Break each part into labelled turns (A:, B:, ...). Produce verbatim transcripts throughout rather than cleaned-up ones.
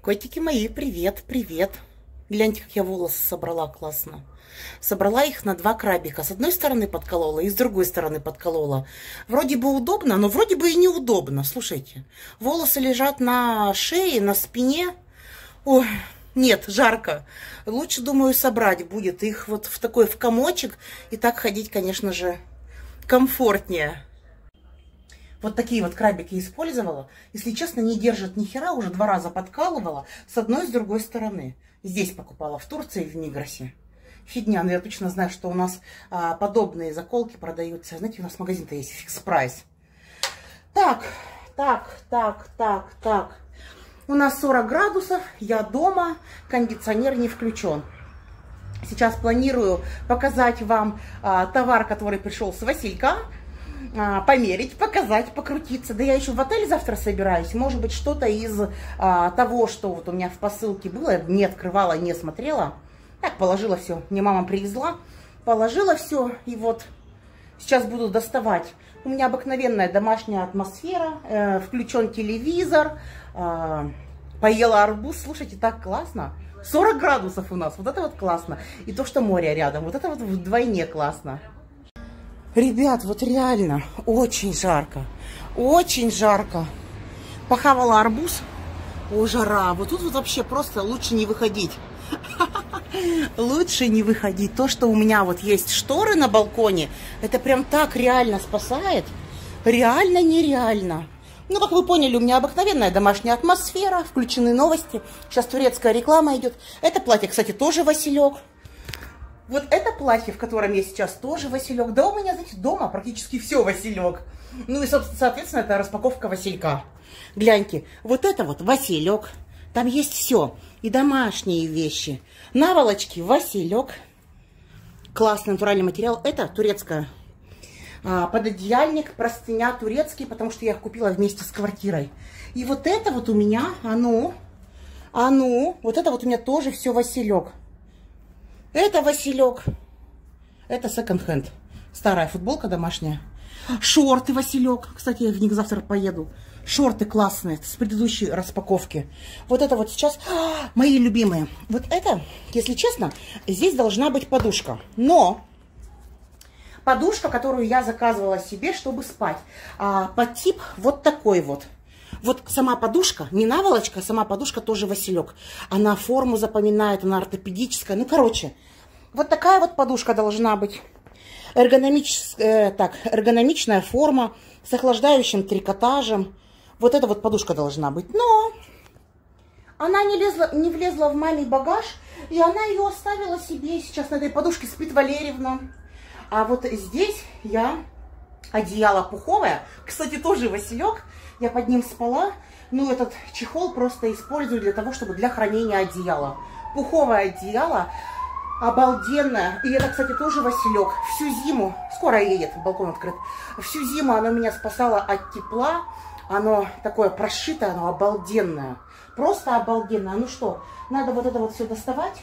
A: Котики мои, привет, привет. Гляньте, как я волосы собрала классно. Собрала их на два крабика. С одной стороны подколола и с другой стороны подколола. Вроде бы удобно, но вроде бы и неудобно. Слушайте, волосы лежат на шее, на спине. Ой, нет, жарко. Лучше, думаю, собрать будет их вот в такой в комочек. И так ходить, конечно же, комфортнее. Вот такие вот крабики использовала. Если честно, не держат ни хера. Уже два раза подкалывала с одной и с другой стороны. Здесь покупала, в Турции, в Мигросе. Фигня, но я точно знаю, что у нас а, подобные заколки продаются. Знаете, у нас магазин-то есть, фикс прайс. Так, так, так, так, так. У нас сорок градусов, я дома, кондиционер не включен. Сейчас планирую показать вам а, товар, который пришел с Василька. А, померить, показать, покрутиться. Да я еще в отель завтра собираюсь. Может быть, что-то из а, того, что вот у меня в посылке было, не открывала, не смотрела. Так, положила все. Мне мама привезла. Положила все. И вот сейчас буду доставать. У меня обыкновенная домашняя атмосфера. Э, включен телевизор. Э, поела арбуз. Слушайте, так классно. сорок градусов у нас. Вот это вот классно. И то, что море рядом. Вот это вот вдвойне классно. Ребят, вот реально очень жарко. Очень жарко. Похавала арбуз. О, жара. Вот тут вот вообще просто лучше не выходить. Лучше не выходить. То, что у меня вот есть шторы на балконе, это прям так реально спасает. Реально нереально. Ну, как вы поняли, у меня обыкновенная домашняя атмосфера. Включены новости. Сейчас турецкая реклама идет. Это платье, кстати, тоже Василек. Вот это платье, в котором я сейчас, тоже Василек. Да у меня, знаете, дома практически все Василек. Ну и, соответственно, это распаковка Василька. Гляньте, вот это вот Василек. Там есть все. И домашние вещи. Наволочки Василек. Классный натуральный материал. Это турецкая. А, пододеяльник, простыня турецкий, потому что я их купила вместе с квартирой. И вот это вот у меня, оно, оно, вот это вот у меня тоже все Василек. Это Василек. Это секонд-хенд. Старая футболка домашняя. Шорты Василек. Кстати, я в них завтра поеду. Шорты классные. С предыдущей распаковки. Вот это вот сейчас. А, мои любимые. Вот это, если честно, здесь должна быть подушка. Но подушка, которую я заказывала себе, чтобы спать. А, под тип вот такой вот. Вот сама подушка, не наволочка, сама подушка тоже Василек. Она форму запоминает, она ортопедическая. Ну, короче, вот такая вот подушка должна быть. Эргономическая, так, эргономичная форма с охлаждающим трикотажем. Вот эта вот подушка должна быть. Но она не, лезла, не влезла в мамин багаж, и она ее оставила себе. Сейчас на этой подушке спит Валерьевна. А вот здесь я одеяло пуховое. Кстати, тоже Василек. Я под ним спала. Ну, этот чехол просто использую для того, чтобы для хранения одеяла. Пуховое одеяло. Обалденное. И это, кстати, тоже Василек. Всю зиму, скоро едет, балкон открыт. Всю зиму оно меня спасало от тепла. Оно такое прошитое, оно обалденное. Просто обалденное. Ну что, надо вот это вот все доставать.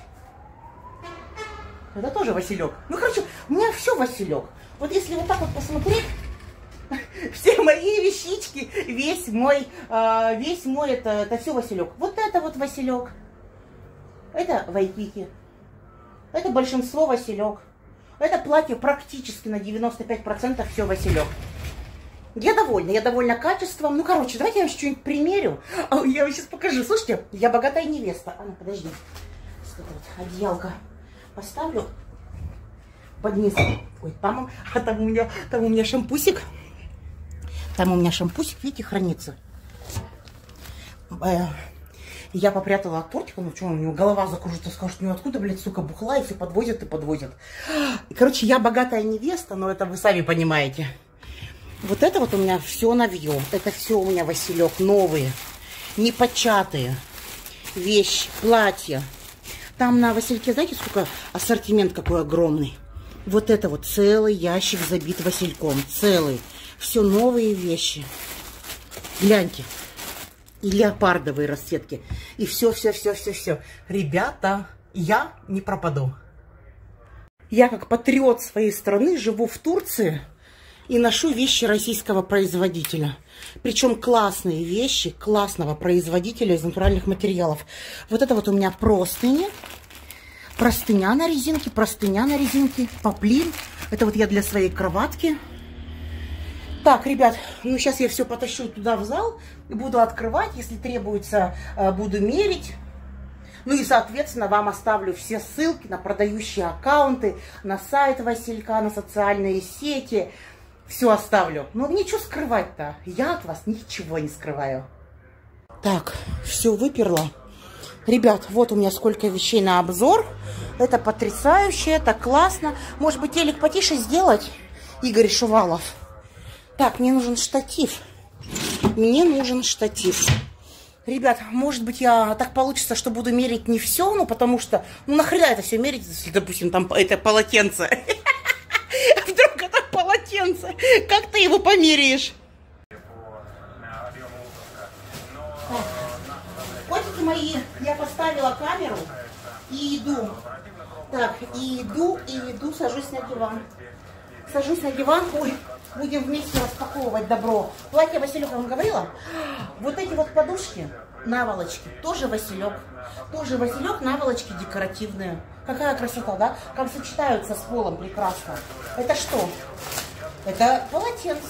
A: Это тоже Василек. Ну, короче, у меня все Василек. Вот если вот так вот посмотреть, все мои вещички, весь мой, э, весь мой, это, это все Василек. Вот это вот Василек. Это Вайкики. Это большинство Василек. Это платье практически на девяносто пять процентов все Василек. Я довольна, я довольна качеством. Ну, короче, давайте я вам что-нибудь примерю. Я вам сейчас покажу. Слушайте, я богатая невеста. А ну, подожди. Вот одеялко поставлю под низ. Ой, там, а там у меня, там у меня шампусик. Там у меня шампусик, видите, хранится. Я попрятала от тортика, ну что, у него голова закружится, скажет, ну откуда, блядь, сука, бухла, и все подвозят и подвозят. Короче, я богатая невеста, но это вы сами понимаете. Вот это вот у меня все новье. Это все у меня Василек, новые, непочатые вещи, платья. Там на Васильке, знаете, сколько ассортимент какой огромный. Вот это вот целый ящик забит Васильком, целый. Все новые вещи. Гляньте. И леопардовые расцветки. И все, все, все, все, все. Ребята, я не пропаду. Я как патриот своей страны живу в Турции. И ношу вещи российского производителя. Причем классные вещи классного производителя из натуральных материалов. Вот это вот у меня простыни. Простыня на резинке, простыня на резинке. Поплин. Это вот я для своей кроватки. Так, ребят, ну сейчас я все потащу туда в зал. И буду открывать. Если требуется, буду мерить. Ну и, соответственно, вам оставлю все ссылки на продающие аккаунты, на сайт Василька, на социальные сети. Все оставлю. Но ничего скрывать-то. Я от вас ничего не скрываю. Так, все выперла. Ребят, вот у меня сколько вещей на обзор. Это потрясающе, это классно. Может быть, телек потише сделать? Игорь Шувалов. Так, мне нужен штатив. Мне нужен штатив. Ребят, может быть, я так получится, что буду мерить не все, ну, потому что, ну, нахрена это все мерить, если, допустим, там это полотенце. Вдруг это полотенце. Как ты его померяешь? Котики мои, я поставила камеру и иду. Так, и иду, и иду, сажусь на диван. Сажусь на диван, ой, будем вместе распаковывать добро. Платье Василек вам говорила? Вот эти вот подушки, наволочки, тоже Василек. Тоже Василек, наволочки декоративные. Какая красота, да? Как сочетаются с полом прекрасно. Это что? Это полотенце.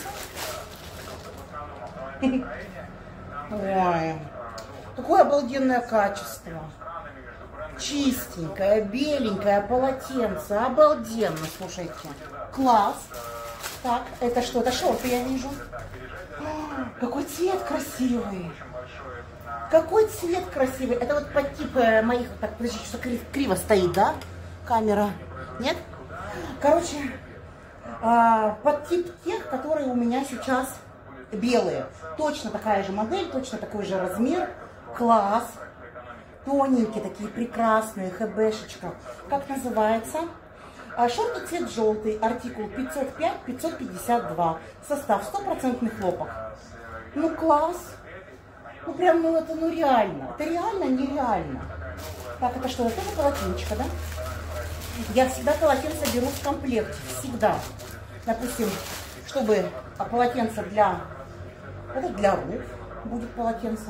A: Ой, какое обалденное качество. Чистенькое, беленькое полотенце. Обалденно, слушайте. Класс. Так, это что? Это шорты, я вижу. О, какой цвет красивый. Какой цвет красивый. Это вот под тип моих... Так, подождите, что криво, криво стоит, да? Камера. Нет? Короче, под тип тех, которые у меня сейчас белые. Точно такая же модель, точно такой же размер. Класс. Тоненькие, такие прекрасные, хэбэшечка. Как называется? Шорты цвет желтый, артикул пятьсот пять пятьсот пятьдесят два. Состав стопроцентный хлопок. Ну класс. Ну прям, ну это ну реально. Это реально нереально. Так, это что? Это тоже полотенчика, да? Я всегда полотенце беру в комплекте. Всегда. Допустим, чтобы полотенце для... Это для рук будет полотенце.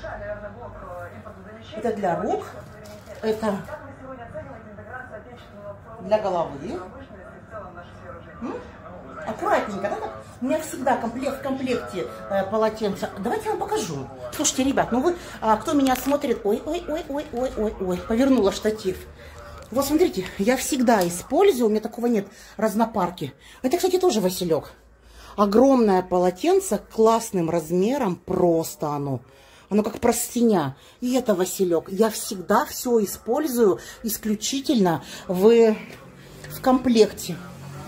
A: Это для рук. Это для головы. М? Аккуратненько, да? У меня всегда комплект, в комплекте э, полотенца. Давайте я вам покажу. Слушайте, ребят, ну вы, а, кто меня смотрит... Ой, ой, ой, ой, ой, ой, ой, повернула штатив. Вот смотрите, я всегда использую, у меня такого нет, разнопарки. Это, кстати, тоже Василек. Огромное полотенце, классным размером, просто оно. Оно как простыня. И это Василек. Я всегда все использую исключительно в, в комплекте.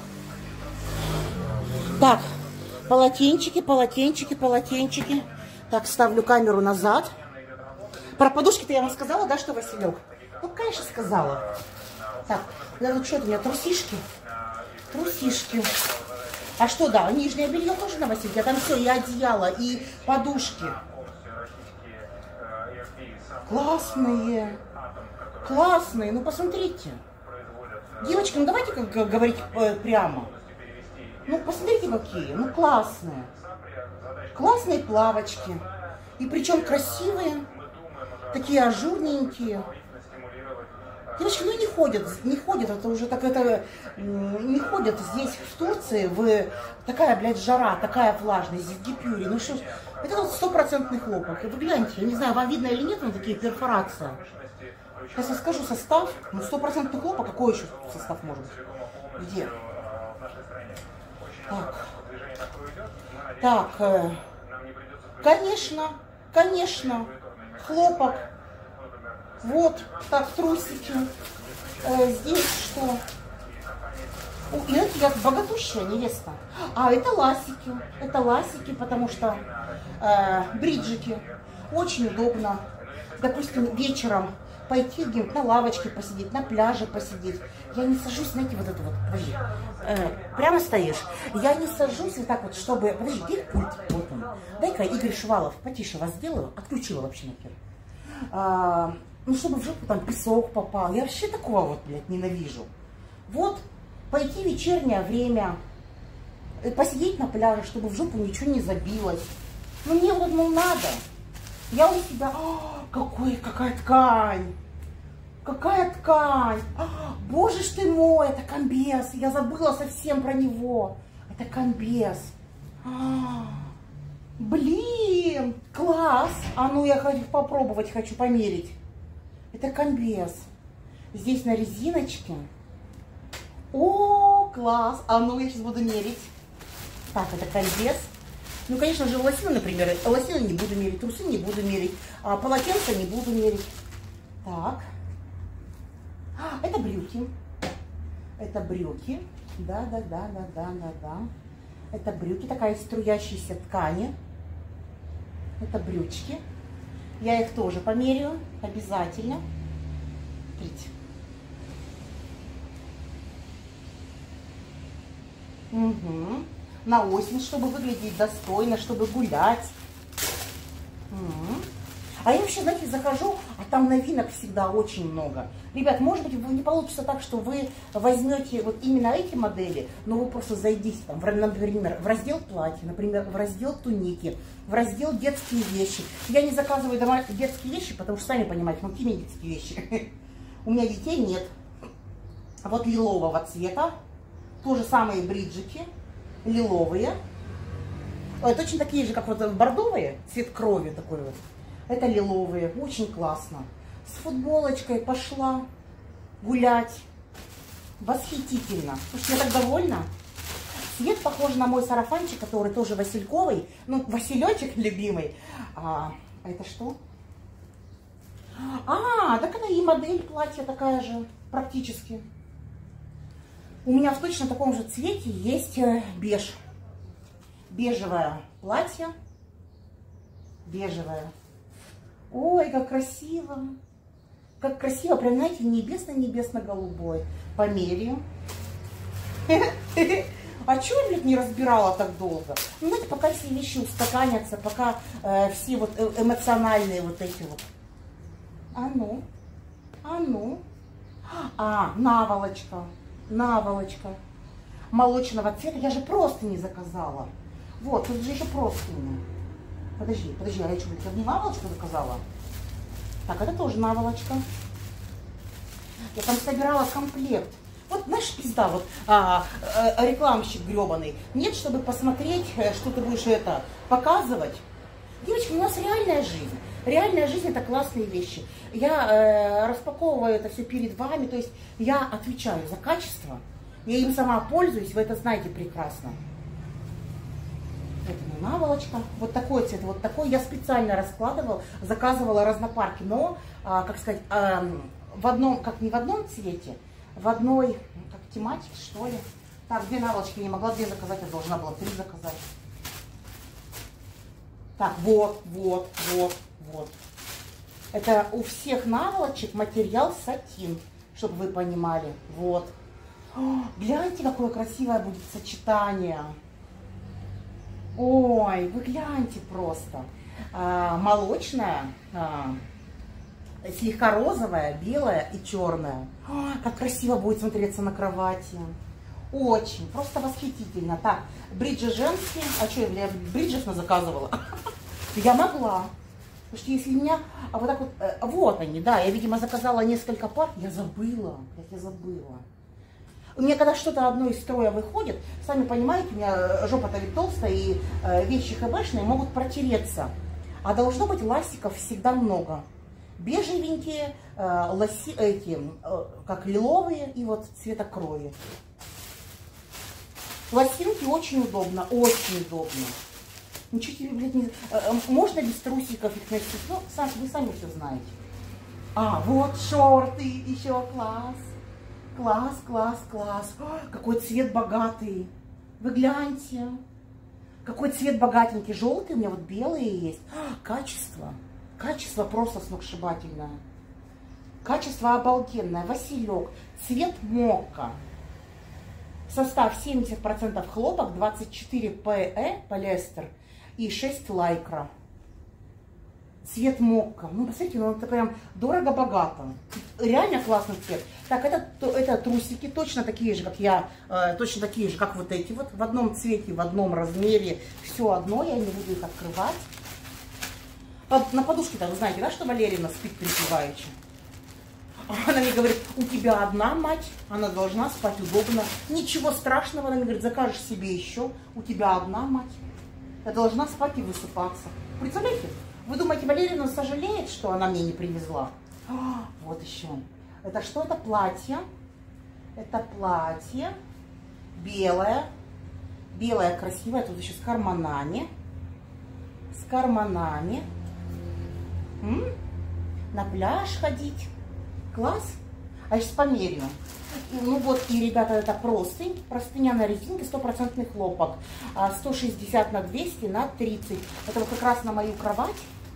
A: Так, полотенчики, полотенчики, полотенчики. Так, ставлю камеру назад. Про подушки-то я вам сказала, да, что Василек? Ну, конечно, сказала. Так, тут что-то у меня трусишки. Трусишки. А что, да, нижнее белье тоже на Васильке. Там все, и одеяло, и подушки. Классные. Классные. Ну, посмотрите. Девочки, ну давайте как говорить э, прямо. Ну, посмотрите, какие. Ну, классные. Классные плавочки. И причем красивые. Такие ажурненькие. Девочки, ну не ходят, не ходят, это уже так, это, не ходят здесь, в Турции, в такая, блядь, жара, такая влажность, здесь в Гипюре, ну что ж, это вот стопроцентный хлопок, и вы гляньте, я не знаю, вам видно или нет, но такие перфорации. Сейчас я скажу состав, ну стопроцентный хлопок, какой еще состав может быть? Где? Так, так, э, конечно, конечно, хлопок. Вот, так, трусики. Э, здесь что? О, это я богатущая невеста. А, это ласики. Это ласики, потому что э, бриджики. Очень удобно. Допустим, вечером пойти где-нибудь на лавочке посидеть, на пляже посидеть. Я не сажусь, знаете, вот это вот. Подожди. Э, прямо стоишь. Я не сажусь вот так вот, чтобы... Подожди, где пульт? Вот он. Дай-ка, Игорь Шувалов, потише вас сделаю. Отключила вообще нахер. А, ну, чтобы в жопу там песок попал. Я вообще такого вот, блядь, ненавижу. Вот, пойти в вечернее время посидеть на пляже, чтобы в жопу ничего не забилось. Ну, мне вот, ну, надо. Я у себя... О, какой, какая ткань! Какая ткань! О, боже ж ты мой, это комбез! Я забыла совсем про него. Это комбез. О, блин, класс! А ну, я хочу попробовать, хочу померить. Это комбез. Здесь на резиночке. О, класс! А ну, я сейчас буду мерить. Так, это комбез. Ну, конечно же, лосины, например, лосины не буду мерить, трусы не буду мерить, а полотенца не буду мерить. Так. А, это брюки. Это брюки. Да, да, да, да, да, да, да. Это брюки, такая из струящейся ткани. Это брючки. Я их тоже померяю, обязательно. Смотрите. Угу. На осень, чтобы выглядеть достойно, чтобы гулять. Угу. А я вообще, знаете, захожу, а там новинок всегда очень много. Ребят, может быть, не получится так, что вы возьмете вот именно эти модели, но вы просто зайдите там, в, например, в раздел платья, например, в раздел туники, в раздел детские вещи. Я не заказываю дома детские вещи, потому что, сами понимаете, ну какие детские вещи? У меня детей нет. Вот лилового цвета, то же самые бриджики. Лиловые. Ой, точно такие же, как вот бордовые, цвет крови такой вот. Это лиловые, очень классно. С футболочкой пошла гулять. Восхитительно. Слушайте, я так довольна. Цвет похож на мой сарафанчик, который тоже васильковый. Ну, василечек любимый. А, а это что? А, так это и модель платья такая же, практически. У меня в точно таком же цвете есть беж. Бежевое платье. Бежевое. Ой, как красиво. Как красиво. Прям, знаете, небесно-небесно-голубой. Померяю. А чего я, блядь, не разбирала так долго? Ну, знаете, пока все вещи устаканятся, пока э, все вот эмоциональные вот эти вот. А ну. А ну. А, наволочка. Наволочка молочного цвета. Я же просто не заказала. Вот, тут же еще простыни. Подожди, подожди, а я что, я не наволочку заказала? Так, это тоже наволочка. Я там собирала комплект. Вот, знаешь, пизда, вот а, а, рекламщик гребаный. Нет, чтобы посмотреть, что ты будешь это показывать. Девочки, у нас реальная жизнь. Реальная жизнь — это классные вещи. Я э, распаковываю это все перед вами, то есть я отвечаю за качество. Я им сама пользуюсь, вы это знаете прекрасно. Это наволочка. Вот такой цвет, вот такой. Я специально раскладывала, заказывала разнопарки, но, а, как сказать, а, в одном, как не в одном цвете, в одной, как тематике, что ли. Так, две наволочки не могла, две заказать, я должна была три заказать. Так, вот, вот, вот, вот. Это у всех наволочек материал сатин, чтобы вы понимали. Вот. О, гляньте, какое красивое будет сочетание. Ой, вы гляньте просто. А, молочная, а, слегка розовая, белая и черная. О, как красиво будет смотреться на кровати. Очень, просто восхитительно. Так, бриджи женские. А что, я бриджев заказывала? Я могла. Потому что если у меня а вот так вот, э, вот они, да, я, видимо, заказала несколько пар, я забыла, как я забыла. У меня когда что-то одно из строя выходит, сами понимаете, у меня жопа-то ведь толстая, и э, вещи хэбэшные могут протереться. А должно быть ластиков всегда много. Бежевенькие, э, лоси, эти, э, как лиловые, и вот цвета крови. Лосинки очень удобно, очень удобно. Ничего тебе, блядь, не... Можно без трусиков их носить? Ну, сам, вы сами все знаете. А, вот шорты, еще класс. Класс, класс, класс. О, какой цвет богатый. Вы гляньте. Какой цвет богатенький. Желтый, у меня вот белые есть. О, качество. Качество просто сногсшибательное. Качество обалденное. Василек. Цвет мокка. Состав семьдесят процентов хлопок, двадцать четыре пэ полиэстер и шесть лайкра. Цвет мокка. Ну, посмотрите, ну это прям дорого-богато. реально классный цвет. Так, это, это трусики точно такие же, как я, э, точно такие же, как вот эти вот. В одном цвете, в одном размере. Все одно, я не буду их открывать. Под, на подушке-то вы знаете, да, что Валерьевна спит припеваючи? Она мне говорит, у тебя одна мать, она должна спать удобно. Ничего страшного, она мне говорит, закажешь себе еще, у тебя одна мать. Я должна спать и высыпаться. Представляете? Вы думаете, Валерьевна сожалеет, что она мне не привезла? А, вот еще. Это что? Это платье. Это платье. Белое. Белое, красивое. Тут еще с карманами. С карманами. М? На пляж ходить. Класс. А сейчас померяю. Ну вот, и, ребята, это простынь. Простыня на резинке, стопроцентный хлопок. сто шестьдесят на двести на тридцать. Это вот как раз на мою кровать.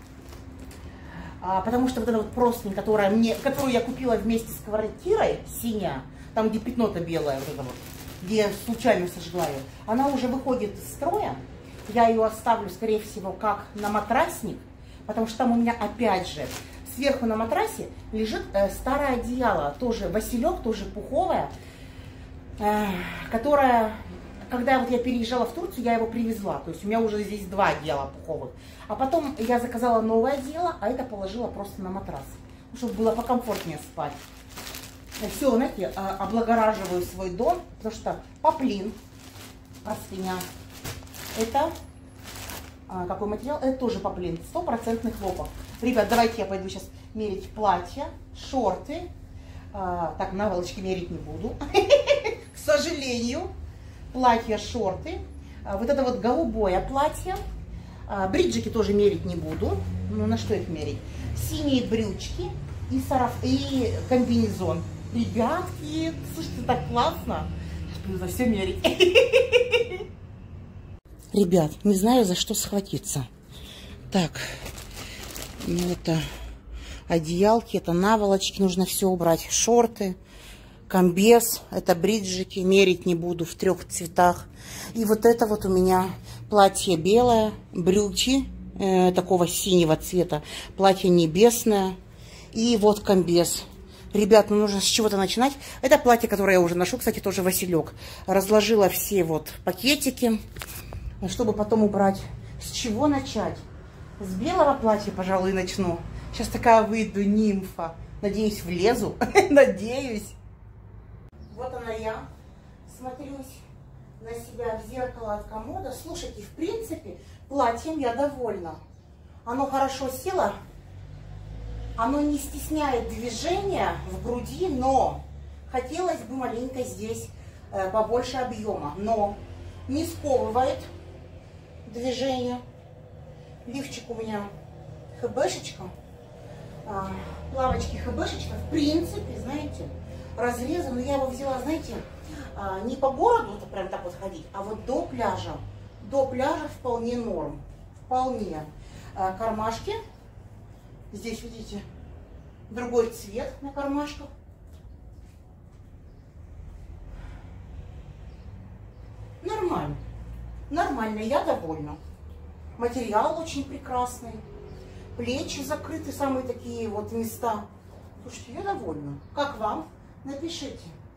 A: А, потому что вот эта вот простынь, которая мне, которую я купила вместе с квартирой, синяя, там, где пятно-то белое, вот это вот, где я случайно сожгла ее, она уже выходит из строя. Я ее оставлю, скорее всего, как на матрасник, потому что там у меня, опять же, сверху на матрасе лежит э, старое одеяло, тоже василек, тоже пуховое, э, которое, когда вот я переезжала в Турцию, я его привезла. То есть у меня уже здесь два одеяла пуховых. А потом я заказала новое одеяло, а это положила просто на матрас, чтобы было покомфортнее спать. Все, знаете, облагораживаю свой дом, потому что поплин, простыня. Это какой материал? Это тоже поплин, стопроцентный хлопок. Ребят, давайте я пойду сейчас мерить платья, шорты. А, так, наволочки мерить не буду, к сожалению. Платья, шорты. А, вот это вот голубое платье. А, бриджики тоже мерить не буду. Ну, на что их мерить? Синие брючки и, сараф... и комбинезон. Ребятки, слушайте, так классно. Сейчас буду за все мерить. Ребят, не знаю, за что схватиться. Так, ну это одеялки, это наволочки, нужно все убрать. Шорты, комбез, это бриджики, мерить не буду в трех цветах. И вот это вот у меня платье белое, брюки э, такого синего цвета, платье небесное и вот комбез. Ребят, ну нужно с чего-то начинать. Это платье, которое я уже ношу, кстати, тоже василек. Разложила все вот пакетики, чтобы потом убрать. С чего начать? С белого платья, пожалуй, начну. Сейчас такая выйду нимфа. Надеюсь, влезу. Надеюсь. Вот она я. Смотрюсь на себя в зеркало от комода. Слушайте, в принципе, платьем я довольна. Оно хорошо село. Оно не стесняет движения в груди, но хотелось бы маленько здесь э, побольше объема. Но не сковывает движение. Лифчик у меня хэбэшечка. А, плавочки хэбэшечка. В принципе, знаете, разрезан. Но я его взяла, знаете, а, не по городу, это прям так вот ходить, а вот до пляжа. До пляжа вполне норм. Вполне. А, кармашки. Здесь, видите, другой цвет на кармашках. Нормально. Нормально, я довольна. Материал очень прекрасный. Плечи закрыты, самые такие вот места. Слушайте, я довольна. Как вам? Напишите.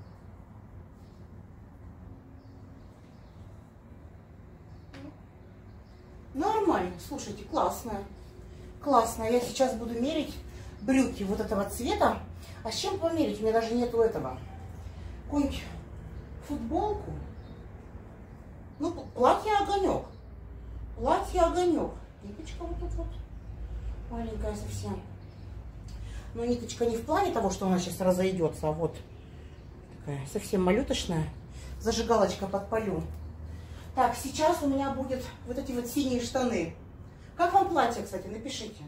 A: Нормально. Слушайте, классная. Классно. Я сейчас буду мерить брюки вот этого цвета. А с чем померить? У меня даже нету этого. Какую-нибудь футболку. Ну, платье огонек. Платье огонек. Ниточка вот тут вот. Маленькая совсем. Но ниточка не в плане того, что она сейчас разойдется, а вот такая совсем малюточная. Зажигалочка подпалю. Так, сейчас у меня будут вот эти вот синие штаны. Как вам платье, кстати, напишите.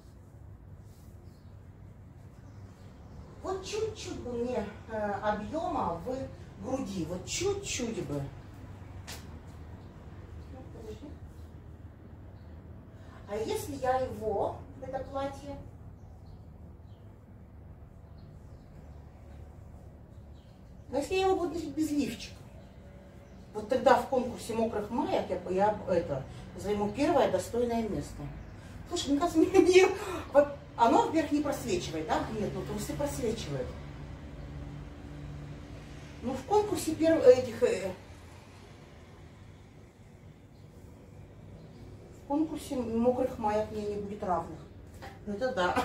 A: Вот чуть-чуть бы мне э, объема в груди. Вот чуть-чуть бы. А если я его, это платье, но если я его буду носить без лифчика, вот тогда в конкурсе мокрых маек я, я это, займу первое достойное место. Слушай, мне кажется, мне, Оно вверх не просвечивает, да? Нет, ну трусы просвечивают. Ну, в конкурсе первых этих... Э, в конкурсе мокрых маек мне не будет равных. Это да.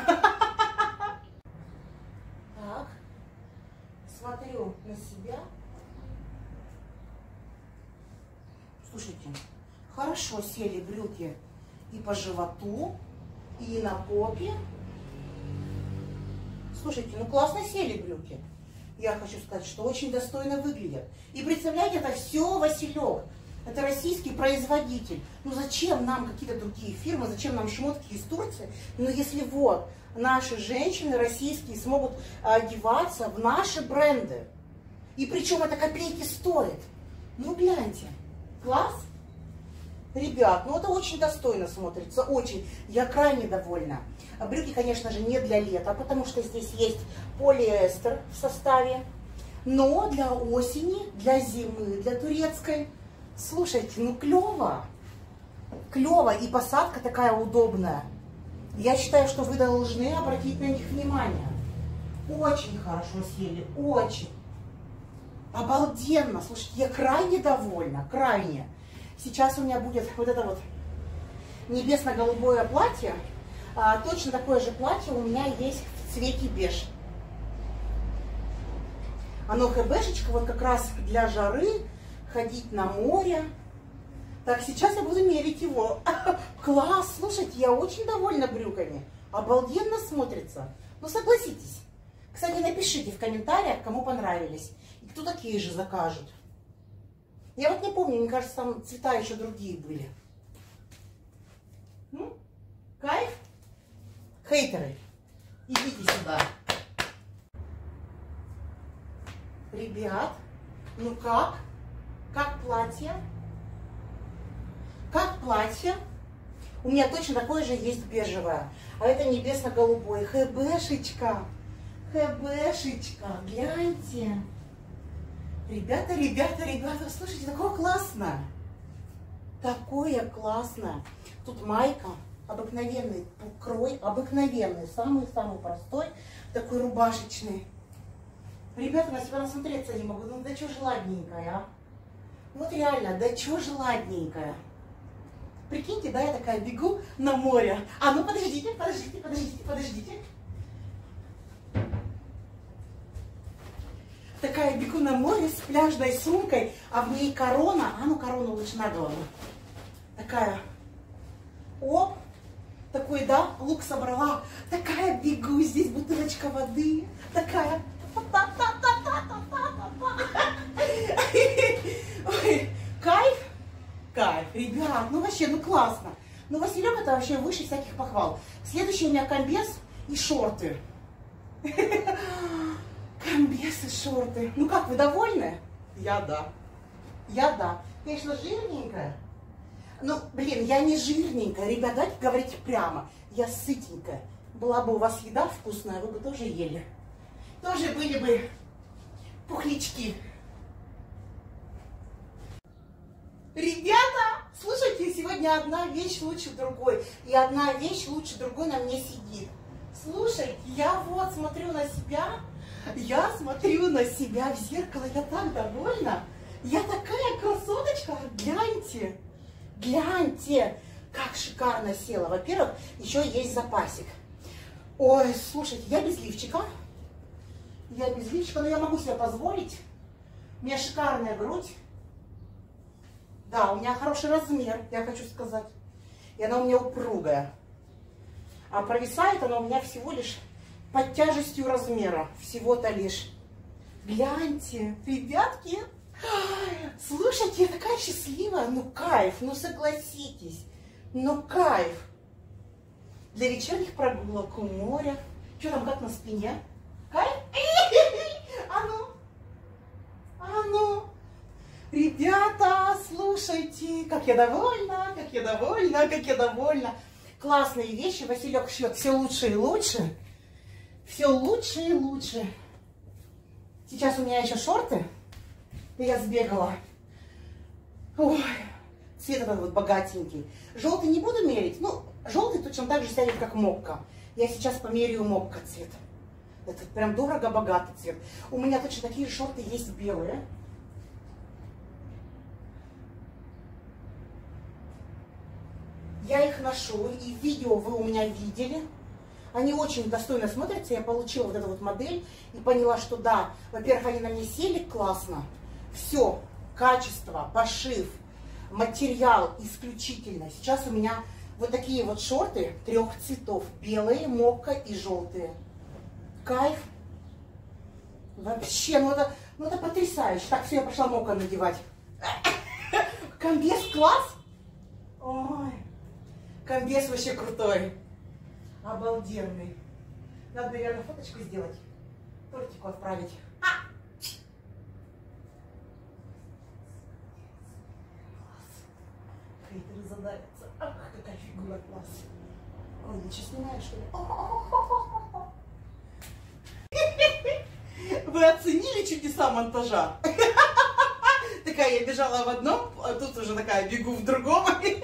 A: Так. Смотрю на себя. Слушайте, хорошо сели брюки и по животу, и на попе. Слушайте, ну классно сели брюки. Я хочу сказать, что очень достойно выглядят. И представляете, это все Василек. Это российский производитель. Ну зачем нам какие-то другие фирмы, зачем нам шмотки из Турции? Ну если вот наши женщины российские смогут одеваться в наши бренды. И причем это копейки стоит. Ну гляньте. Класс? Ребят, ну это очень достойно смотрится, очень. Я крайне довольна. Брюки, конечно же, не для лета, потому что здесь есть полиэстер в составе. Но для осени, для зимы, для турецкой. Слушайте, ну клево. Клево. И посадка такая удобная. Я считаю, что вы должны обратить на них внимание. Очень хорошо сели, очень. Обалденно. Слушайте, я крайне довольна, крайне. Сейчас у меня будет вот это вот небесно-голубое платье. А, точно такое же платье у меня есть в цвете беж. Оно хэбэшечка, вот как раз для жары, ходить на море. Так, сейчас я буду мерить его. Класс, слушайте, я очень довольна брюками. Обалденно смотрится. Ну, согласитесь. Кстати, напишите в комментариях, кому понравились. И кто такие же закажут. Я вот не помню, мне кажется, там цвета еще другие были. Ну, кайф? Хейтеры, идите сюда. Ребят, ну как? Как платье? Как платье? У меня точно такое же есть бежевое. А это небесно-голубой. Хэбэшечка. Хэбэшечка. Гляньте. Ребята, ребята, ребята, слушайте, такое классно. Такое классное. Тут майка, обыкновенный крой, обыкновенный, самый-самый простой, такой рубашечный. Ребята, на себя насмотреться не могу. Ну да что же ладненькая, а? Вот реально, да что же ладненькая. Прикиньте, да, я такая бегу на море. А ну подождите, подождите, подождите, подождите. Такая бегу на море с пляжной сумкой, а в ней корона. А ну корону лучше на голову. Такая. Оп. Такой, да, лук собрала. Такая бегу, здесь бутылочка воды. Такая. Ой, кайф. Кайф. Ребят, ну вообще, ну классно. Ну Василек это вообще выше всяких похвал. Следующий у меня комбез и шорты. Комбез и шорты. Ну как, вы довольны? Я да. Я да. Конечно, жирненькая. Ну, блин, я не жирненькая. Ребят, давайте говорить прямо. Я сытенькая. Была бы у вас еда вкусная, вы бы тоже ели. Тоже были бы пухлячки. Ребята, слушайте, сегодня одна вещь лучше другой. И одна вещь лучше другой на мне сидит. Слушайте, я вот смотрю на себя. Я смотрю на себя в зеркало, я так довольна. Я такая красоточка, гляньте. Гляньте, как шикарно села. Во-первых, еще есть запасик. Ой, слушайте, я без лифчика. Я без лифчика, но я могу себе позволить. У меня шикарная грудь. Да, у меня хороший размер, я хочу сказать. И она у меня упругая. А провисает она у меня всего лишь под тяжестью размера. Всего-то лишь. Гляньте, ребятки. Слушайте, я такая счастливая. Ну кайф, ну согласитесь. Ну кайф. Для вечерних прогулок у моря. Что там, как на спине? Кайф? А ну? А ну? Ребята, слушайте, как я довольна, как я довольна, как я довольна. Классные вещи Василек шьет все лучше и лучше. Все лучше и лучше. Сейчас у меня еще шорты. И я сбегала. Ой, цвет этот вот богатенький. Желтый не буду мерить. Ну, желтый точно так же сядет, как мокка. Я сейчас померяю мокко цвет. Это прям дорого-богатый цвет. У меня точно такие шорты есть белые. Я их ношу, и видео вы у меня видели. Они очень достойно смотрятся. Я получила вот эту вот модель и поняла, что да, во-первых, они на мне сели классно. Все, качество, пошив, материал исключительно. Сейчас у меня вот такие вот шорты трех цветов. Белые, мокко и желтые. Кайф. Вообще, ну это, ну это потрясающе. Так, все, я пошла мокко надевать. Комбез класс. Ой. Комбез вообще крутой. Обалденный. Надо, наверное, фоточку сделать. Тортику отправить. А! Класс. Хейтеры задавятся. Ах, какая фигура, класс. Ой, я сейчас снимаю, что ли? Вы оценили чудеса монтажа? Такая я бежала в одном, а тут уже такая бегу в другом.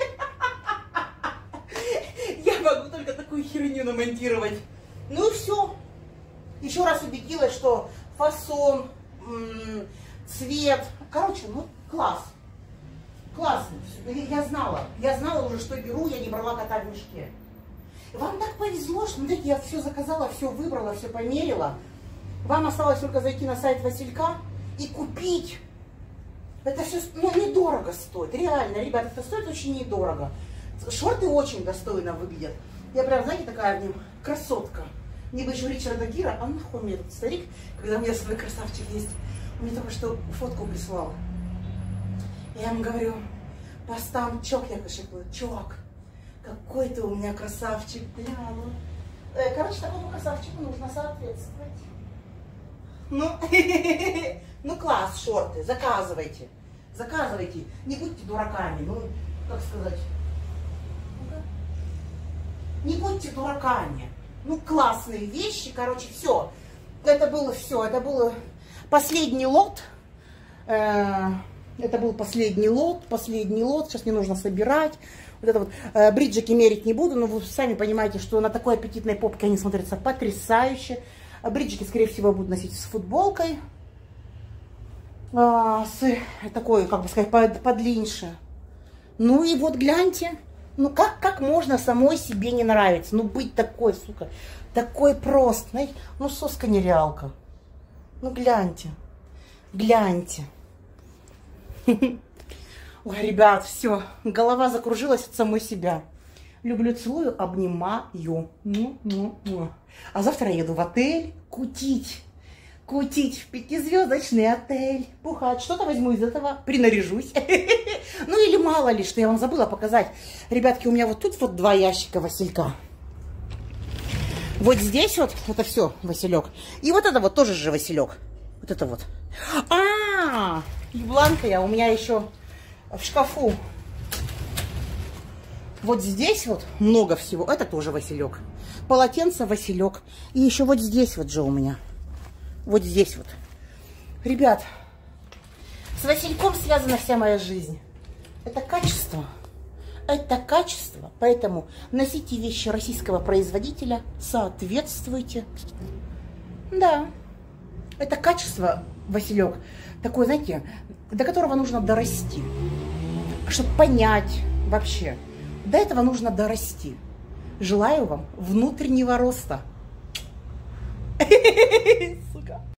A: Могу только такую херню намонтировать. Ну и все. Еще раз убедилась, что фасон, цвет. Короче, ну класс. Классно. Я знала. Я знала уже, что беру, я не брала кота в мешке. Вам так повезло, что смотрите, я все заказала, все выбрала, все померила. Вам осталось только зайти на сайт Василька и купить. Это все, ну, недорого стоит. Реально, ребята, это стоит очень недорого. Шорты очень достойно выглядят. Я прям, знаете, такая в ним красотка. Мне бы еще Ричарда Гира, а нахуй мне этот старик, когда у меня свой красавчик есть. Он мне только что фотку прислал. Я ему говорю, постам, чок, я кошекую, чувак, какой ты у меня красавчик, бля, ну. Э, короче, такому красавчику нужно соответствовать. Ну, ну класс, шорты, заказывайте. Заказывайте. Не будьте дураками, ну, как сказать. Не будьте дураками. Ну, классные вещи, короче, все. Это было все. Это был последний лот. Это был последний лот, последний лот. Сейчас мне нужно собирать. Вот это вот бриджики мерить не буду, но вы сами понимаете, что на такой аппетитной попке они смотрятся потрясающе. Бриджики, скорее всего, буду носить с футболкой. С такой, как бы сказать, подлиннее. Ну и вот гляньте. Ну как, как можно самой себе не нравиться? Ну быть такой, сука, такой прост. Знаете? Ну соска нереалка. Ну гляньте, гляньте. Ой, ребят, все, голова закружилась от самой себя. Люблю, целую, обнимаю. Ну, ну, ну. А завтра еду в отель кутить. Кутить в пятизвездочный отель, бухать. Что-то возьму из этого, принаряжусь. Ну или мало ли, что я вам забыла показать. Ребятки, у меня вот тут вот два ящика Василька. Вот здесь вот, это все Василек. И вот это вот тоже же Василек. Вот это вот. А, Бланка, у меня еще в шкафу. Вот здесь вот много всего. Это тоже Василек. Полотенце Василек. И еще вот здесь вот же у меня. Вот здесь вот. Ребят, с Васильком связана вся моя жизнь. Это качество. Это качество. Поэтому носите вещи российского производителя. Соответствуйте. Да. Это качество, Василек, такое, знаете, до которого нужно дорасти. Чтобы понять вообще. До этого нужно дорасти. Желаю вам внутреннего роста. Сука.